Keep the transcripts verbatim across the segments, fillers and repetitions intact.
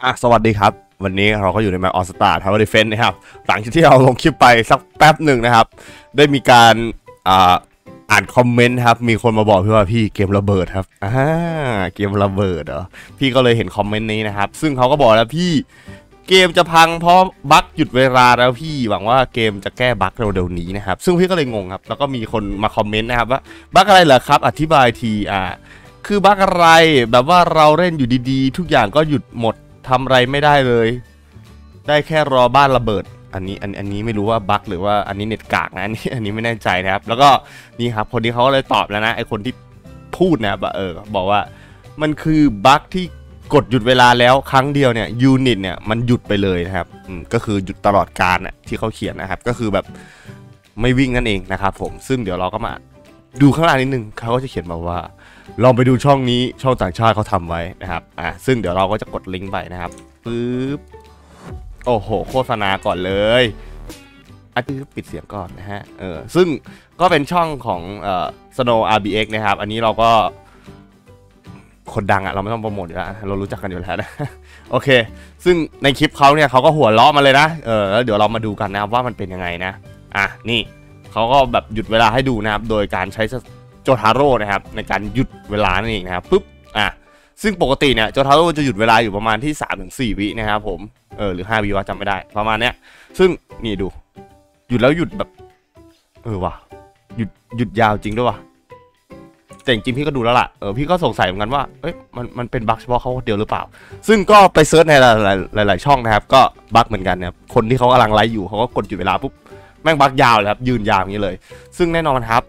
อ่ะสวัสดีครับวันนี้เราก็อยู่ในแมปออสตาทาวเวอร์ดิเฟนส์นะครับหลังจากที่เราลงคลิปไปสักแป๊บหนึ่งนะครับได้มีการอ่าอ่านคอมเมนต์ครับมีคนมาบอกพี่ว่าพี่เกมระเบิดครับอ่าเกมระเบิดเหรอพี่ก็เลยเห็นคอมเมนต์นี้นะครับซึ่งเขาก็บอกแล้วพี่เกมจะพังเพราะบั๊กหยุดเวลาแล้วพี่หวังว่าเกมจะแก้บั๊กเร็วๆนี้นะครับซึ่งพี่ก็เลยงงครับแล้วก็มีคนมาคอมเมนต์นะครับว่าบั๊กอะไรเหรอครับอธิบายทีอ่าคือบั๊กอะไรแบบว่าเราเล่นอยู่ดีๆทุกอย่างก็หยุดหมดทำอะไรไม่ได้เลยได้แค่รอบ้านระเบิดอันนี้อันอันนี้ไม่รู้ว่าบั๊กหรือว่าอันนี้เน็ตกากนะอันนี้อันนี้ไม่แน่ใจนะครับแล้วก็นี่ครับคนที่เขาเลยตอบแล้วนะไอคนที่พูดนะครับเออบอกว่ามันคือบั๊กที่กดหยุดเวลาแล้วครั้งเดียวเนี่ยยูนิตเนี่ยมันหยุดไปเลยนะครับอืมก็คือหยุดตลอดกาลน่ะที่เขาเขียนนะครับก็คือแบบไม่วิ่งนั่นเองนะครับผมซึ่งเดี๋ยวเราก็มาดูข้างล่างนิดนึงเขาก็จะเขียนมาว่าลองไปดูช่องนี้ช่องต่างชาติเขาทำไว้นะครับอ่าซึ่งเดี๋ยวเราก็จะกดลิงก์ไปนะครับปึ๊บโอ้โหโฆษณาก่อนเลยอ่ะปิดเสียงก่อนนะฮะเออซึ่งก็เป็นช่องของเอ่อ Snow อาร์ บี เอ็กซ์ นะครับอันนี้เราก็คนดังอะเราไม่ต้องโปรโมทอยู่แล้วเรารู้จักกันอยู่แล้วนะโอเคซึ่งในคลิปเขาเนี่ยเขาก็หัวล้อมาเลยนะเออแล้วเดี๋ยวเรามาดูกันนะครับว่ามันเป็นยังไงนะอ่ะนี่เขาก็แบบหยุดเวลาให้ดูนะครับโดยการใช้โจทาโร่นะครับในการหยุดเวลานั่นเองนะครับปุ๊บอ่ะซึ่งปกติเนี่ยโจทาโร่จะหยุดเวลาอยู่ประมาณที่ สามถึงสี่ วินะครับผมเออหรือห้าวิวะจำไม่ได้ประมาณเนี้ยซึ่งนี่ดูหยุดแล้วหยุดแบบเออว่ะหยุดหยุดยาวจริงด้วยว่ะแต่จริงๆพี่ก็ดูแล้วล่ะเออพี่ก็สงสัยเหมือนกันว่าเอ้ยมันมันเป็นบั๊กเฉพาะเขาเดียวหรือเปล่าซึ่งก็ไปเซิร์ชในหลายๆหลายๆช่องนะครับก็บั๊กเหมือนกันนะครับคนที่เขากำลังไลฟ์อยู่เขาก็กดหยุดเวลาปุ๊บแม่งบั๊กยาวเลยครับยืนยาวอย่างนี้เลยซึ่งแน่นอนครับ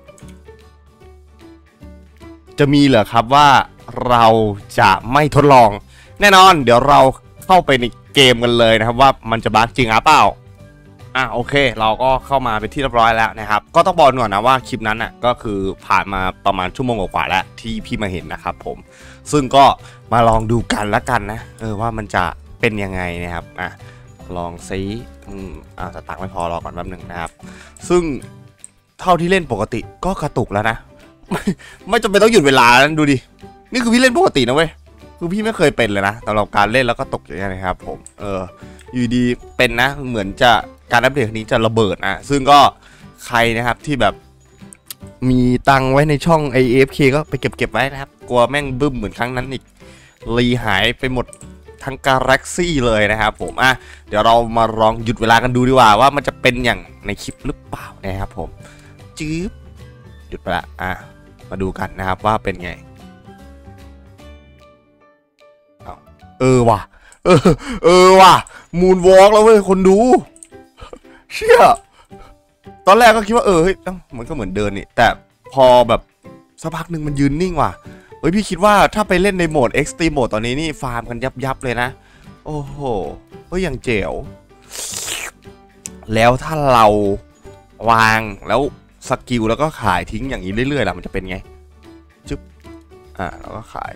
จะมีเหรอครับว่าเราจะไม่ทดลองแน่นอนเดี๋ยวเราเข้าไปในเกมกันเลยนะครับว่ามันจะบั๊กจริงหรือเปล่าอ่ะโอเคเราก็เข้ามาเป็นที่เรียบร้อยแล้วนะครับก็ต้องบอกก่อนนะว่าคลิปนั้นน่ะก็คือผ่านมาประมาณชั่วโมงกว่าแล้วที่พี่มาเห็นนะครับผมซึ่งก็มาลองดูกันละกันนะเออว่ามันจะเป็นยังไงนะครับอ่ะลองซิอืมอ่าสตางค์ไม่พอรอก่อนแป๊บหนึ่งนะครับซึ่งเท่าที่เล่นปกติก็กระตุกแล้วนะไม่ไม่จำเป็นต้องหยุดเวลานะดูดินี่คือพี่เล่นปกตินะเว้ยคือพี่ไม่เคยเป็นเลยนะสำหรับการเล่นแล้วก็ตกอย่างนี้นะครับผมเอออยู่ดีเป็นนะเหมือนจะการอัปเดตนี้จะระเบิดนะซึ่งก็ใครนะครับที่แบบมีตังไว้ในช่อง ไอ เอฟ เค ก็ไปเก็บเก็บไว้นะครับกลัวแม่งบึ้มเหมือนครั้งนั้นอีกรีหายไปหมดทั้งกาแล็กซี่เลยนะครับผมอ่ะเดี๋ยวเรามาลองหยุดเวลากันดูดีกว่าว่ามันจะเป็นอย่างในคลิปหรือเปล่านะครับผมจื๊บหยุดไปละอ่ะมาดูกันนะครับว่าเป็นไงเออว่ะเออเออว่ะมูนวอล์กแล้วเว้ยคนดูเชี่ยตอนแรกก็คิดว่าเออเฮ้ยมันก็เหมือนเดินนี่แต่พอแบบสักพักหนึ่งมันยืนนิ่งว่ะเฮ้ยพี่คิดว่าถ้าไปเล่นในโหมด Extreme Mode ตอนนี้นี่ฟาร์มกันยับยับเลยนะโอ้โหเฮ้ยอย่างเจ๋วแล้วถ้าเราวางแล้วสกิลแล้วก็ขายทิ้งอย่างนี้เรื่อยๆล่ะมันจะเป็นไงจึ๊บอ่าแล้วก็ขาย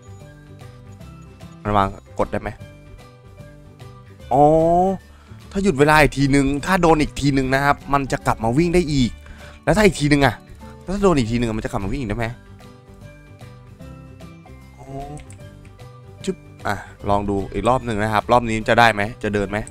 มันวางกดได้ไหมอ๋อถ้าหยุดเวลาอีกทีนึงถ้าโดนอีกทีนึงนะครับมันจะกลับมาวิ่งได้อีกแล้วถ้าอีกทีนึงอะแล้วถ้าโดนอีกทีนึงมันจะกลับมาวิ่งได้ไหมโอ้จุ๊บอ่ะลองดูอีกรอบหนึ่งนะครับรอบนี้จะได้ไหมจะเดินไหม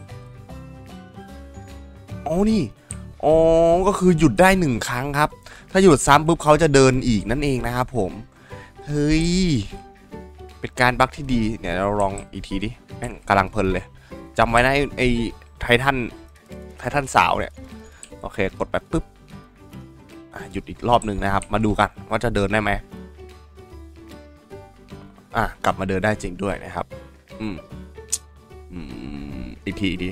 อ๋อนี่อ๋อก็คือหยุดได้หนึ่งครั้งครับถ้าหยุดซ้ำปุ๊บเขาจะเดินอีกนั่นเองนะครับผมเฮ้ยเป็นการบั๊กที่ดีเนี่ยเราลองอีกทีดิแม่งกำลังเพลินเลยจำไว้นะไอ้ไททันไททันสาวเนี่ยโอเคกดไปปุ๊บหยุดอีกรอบหนึ่งนะครับมาดูกันว่าจะเดินได้ไหมอ่ะกลับมาเดินได้จริงด้วยนะครับอืมอืมอีกทีดี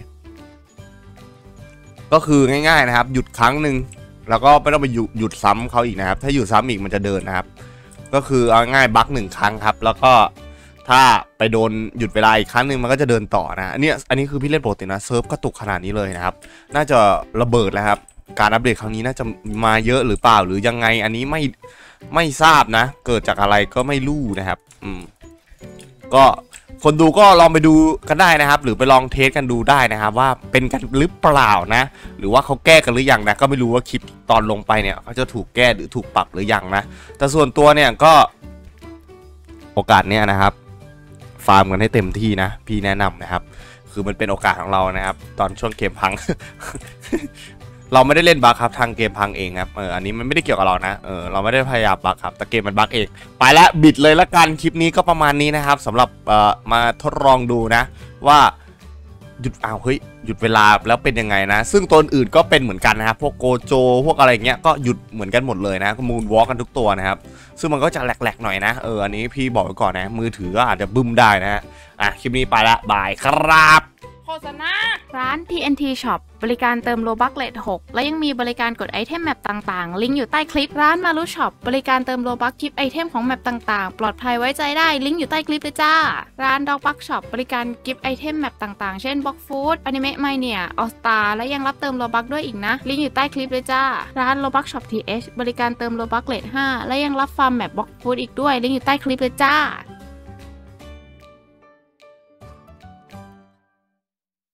ก็คือง่ายๆนะครับหยุดครั้งหนึ่งแล้วก็ไม่ต้องไปหยุดซ้ำเขาอีกนะครับถ้าหยุดซ้ำอีกมันจะเดินนะครับก็คือเอาง่ายบั๊กหนึ่งครั้งครับแล้วก็ถ้าไปโดนหยุดเวลาอีกครั้งหนึ่งมันก็จะเดินต่อนะอันนี้อันนี้คือพี่เล่นปกตินะเซิร์ฟก็ตกขนาดนี้เลยนะครับน่าจะระเบิดแล้วครับการอัปเดตครั้งนี้น่าจะมาเยอะหรือเปล่าหรือยังไงอันนี้ไม่ไม่ทราบนะเกิดจากอะไรก็ไม่รู้นะครับอืมก็คนดูก็ลองไปดูกันได้นะครับหรือไปลองเทสกันดูได้นะครับว่าเป็นกันหรือเปล่านะหรือว่าเขาแก้กันหรือยังนะก็ไม่รู้ว่าคลิปตอนลงไปเนี่ยเขาจะถูกแก้หรือถูกปรับหรือยังนะแต่ส่วนตัวเนี่ยก็โอกาสเนี่ยนะครับฟาร์มกันให้เต็มที่นะพี่แนะนำนะครับคือมันเป็นโอกาสของเรานะครับตอนช่วงเกมพัง เราไม่ได้เล่นบั๊กครับทางเกมพังเองครับเอออันนี้มันไม่ได้เกี่ยวกับเรานะเออเราไม่ได้พยายามบั๊กครับแต่เกมมันบั๊กเองไปแล้วบิดเลยละกันคลิปนี้ก็ประมาณนี้นะครับสำหรับเอ่อมาทดลองดูนะว่าหยุดอ้าวเฮ้ยหยุดเวลาแล้วเป็นยังไงนะซึ่งตัวอื่นก็เป็นเหมือนกันนะครับพวกโกโจพวกอะไรเงี้ยก็หยุดเหมือนกันหมดเลยนะก็มูนวอล์กกันทุกตัวนะครับซึ่งมันก็จะแหลกๆหน่อยนะเอออันนี้พี่บอกไว้ก่อนนะมือถือก็อาจจะบึ้มได้นะฮะอ่ะคลิปนี้ไปละบายครับโฆษณาร้าน ที เอ็น ที Shop บริการเติมโลบัคเลทหกและยังมีบริการกดไอเทมแมปต่างๆลิงก์อยู่ใต้คลิปร้านมารุช็อปบริการเติมโลบัคกิฟต์ไอเทมของแมปต่างๆปลอดภัยไว้ใจได้ลิงก์อยู่ใต้คลิปเลยจ้าร้านด็อกบัคช็อปบริการกิฟต์ไอเทมแมปต่างๆเช่นบ็อกฟู้ดอนิเมะไมเนียออสตาและยังรับเติมโลบัคด้วยอีกนะลิงก์อยู่ใต้คลิปเลยจ้าร้านโลบัคช็อป ที เอช บริการเติมโลบัคเลทห้าและยังรับฟาร์มแมปบ็อกฟู้ดอีกด้วยลิงก์อยู่ใต้คลิปเลยจ้า